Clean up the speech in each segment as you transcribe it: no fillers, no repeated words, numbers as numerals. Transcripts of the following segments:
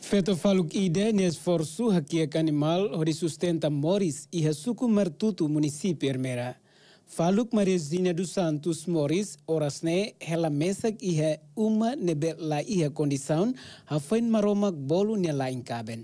Feto faluk ide ni esforço hakiak animal hori sustenta Moris iha suku Martutu município Ermera. Faluk Mariazinha dos Santos Moris orasne hela mesak iha uma nebe la iha condição hafain maromak bolu ne la inkaben.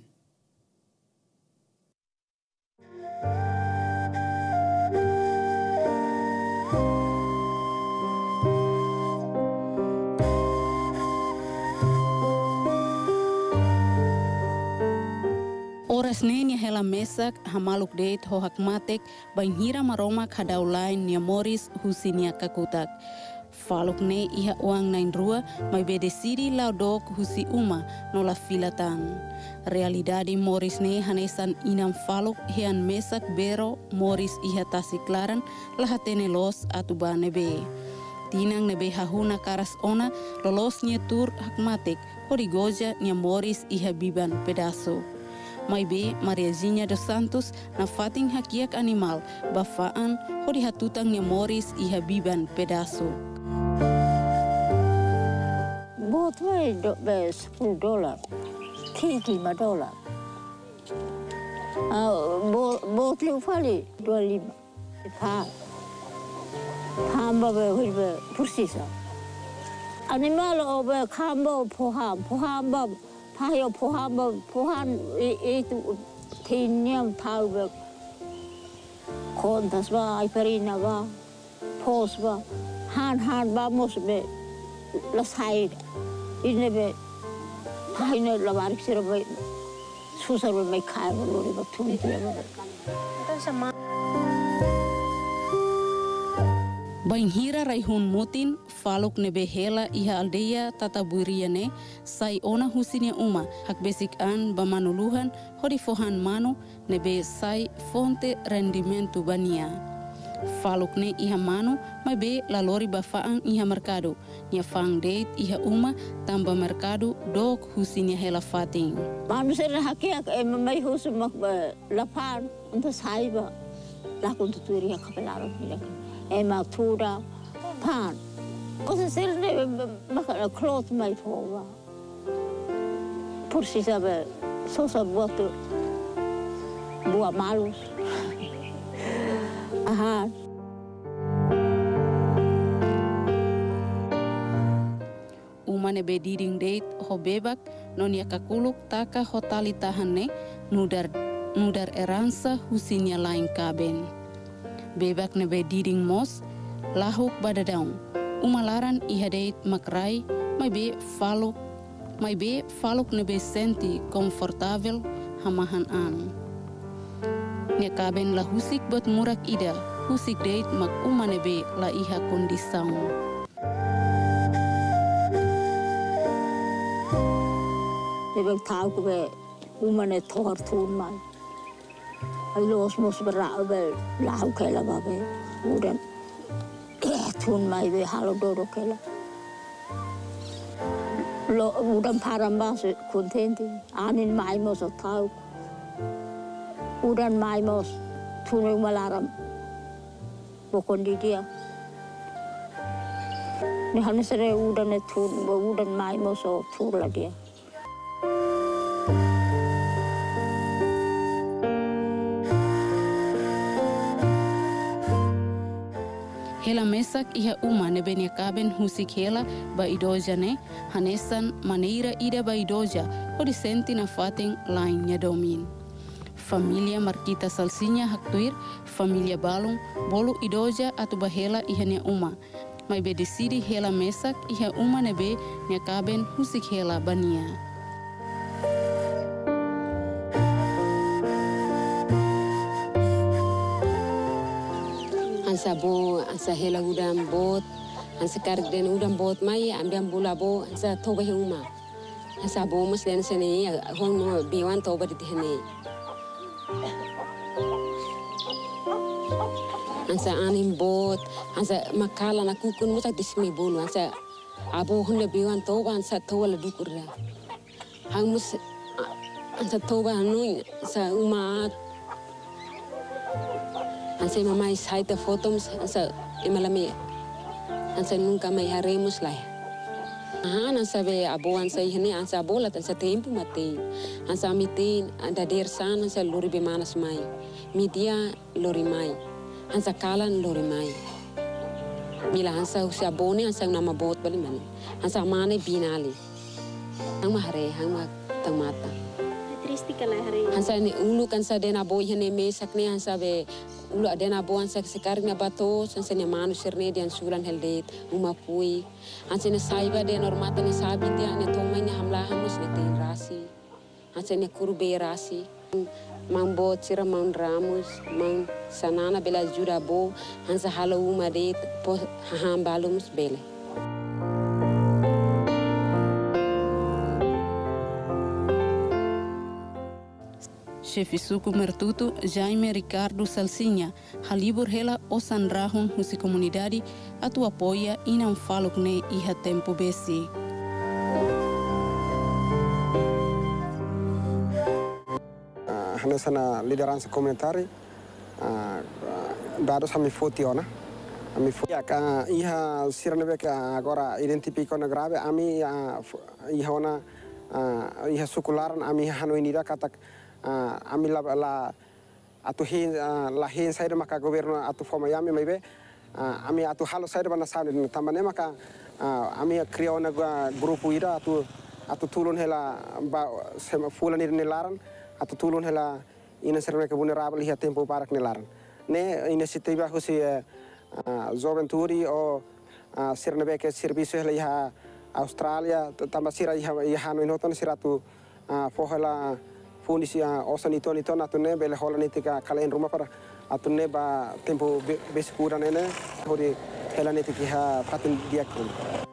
Oras nenia hela mesak hamaluk deit hohak matek banhira maromak hadau lain nia Moris husinia kakutak. Faluk ne iha uang nain rua mai bedesiri laudok husi uma nola filatan. Realidade Moris ne hanesan inam faluk hean mesak bero Moris iha tasiklaran lahatene los atuba nebe. Tinang nebe hahuna karas ona lolos nia tur hak matek horigoja nia Moris iha biban pedaso. Mai be Mariazinha dos Santos na fating hakiak animal bafaan hori hatutang nia Moris iha biban pedaso. Bot way $10, $5. Bot liu fali 25. Hamba be persisa. Animal obe kambo pohamba Payo pohan itu tinyam tahu be kontas ba iperina ba pos ba han vamos be las haid ini be haine la barik sira be susar be mai khai be lori ba tuni dia be itu sama Banhira raihun mutin faluk nebe hela iha aldeia tataburia ne sai ona husinia uma hak basic an bamanuluhan hori fohan mano nebe sai fonte rendimento bania. Faluk ne iha mano mai be lalori bafaan iha mercado nia fang date iha uma tamba mercado dok husinia hela fating. Manusia hakiak mai husu mak lapan untuk sai ba lakun tuturi hak kapelaran tidak. Emak tura pan. Cosa serne makana cloth mai pova. Pursi sabe sosa buatu buah malus. Aha. Umane be diding date hobebak nonia kakuluk taka hotali tahanne nudar eransa husinya lain kaben. Bebak nebe diding mos lahuk badadaung umalaran ihadeit makrai mai be faluk nebe senti komfortabel hamahan an nia kaben la husik bot murak ida husik deit mak uma nebe la iha kondisang Bebek tahu kube uma ne thor thun mai Los mos berau be lau kela babe udan tun mai be halo dodo kela lo udan paramba se contenti anin mai mos tau udan mai mos tun malaram bokondi dia ni hanesere udan tun udan mai mos tur la dia Hela mesak iha uma nebe nia kaben husik hela ba idoja ne hanesan maneira ida ba idoja hodi senti na fating lain nya domin. Familia Marquita Salsinya haktuir, familia Balung, bolu idoja atu ba hela iha nia uma. Mai be desidi hela mesak iha uma nebe nia kaben husik hela bania. Ansa hela udam bot ansa karden udam bot mai ambiam bula bo ansa toba huma ansa bo muslen sene hon no biwan toba di hene ansa anim bot ansa makala na kukun musa dismi bolu ansa abo hunde biwan toba ansa toba la dukurra hang mus ansa toba nu sa uma Ansa mamai saita fotos ansa emalame ansa nunca mai haremos lá Ansa be abo ansa ihne ansa bola ansa tempo mate. Ansa mite anda der sana ansa lori be manas mai. Media lori mai. Ansa kalan lori mai. Mila ansa usia bone ansa nama bot bali mane. Ansa mane binali. Hang mahare hang ma tamata. Tristi kala hari. Ansa ni ulu kansa dena boy hene mesak ne ansa be ulu adena bo ansa sekarang na bato ansa ni manu serne dian sulan heldet umapui. Ansa ni saiba de normata ni sabi dia ni tomai ni hamla hamus ni tin rasi. Ansa ni kurbe rasi. Mang bot sira mang ramus mang sanana bela jura bo ansa halo uma de po haham balums bele. Chefe suku mertutu Jaime Ricardo Salsinha halibur hela osan rahun husi komunidade atu apoia inam faluk ne iha tempo besi. Hana sana liderança komunitária dados kami fotiona kami fotia ka iha sirane ka agora identifico na grave ami iha ona iha sukularan ami hanu inida katak ami la atu hin la hin saida maka governo atu forma yami maibe ami atu halo saida bana saudi tambane maka ami kriya ona grupo ida atu tulun hela ba fulan nilaran atu tulun hela ina serve que vulnerável e tempo para nilaran ne iniciativa husi joventuri o sirne que serviço hela iha Australia tambasira iha no inoton siratu fohela fundisi osanito atune bele holanitika kalen rumah para atune ba tempo besikuran ene hori helanitiki ha fatin diakun.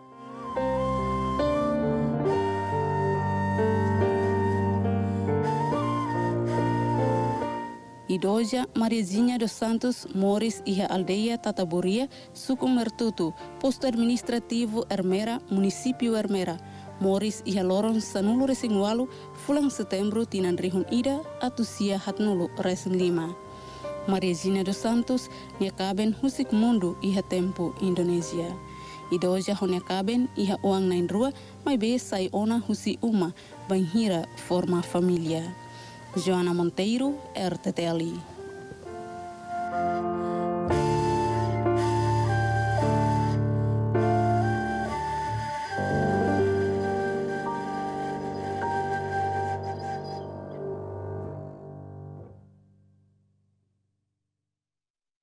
Idoja Mariazinha dos Santos Moris iha aldeia Tataburia, suku Mertutu, posto administrativo Ermera, município Ermera. Moris iha loron sanulu resingualu, fulang setembro tinan rihun ida, atusia hatnulu resin lima. Mariazinha dos Santos, niakaben husik mundu iha tempo Indonesia. Idoja honiakaben iha uang nain rua, mai be sai ona husi uma, banhira forma familia. Joana Monteiro, RTTLI.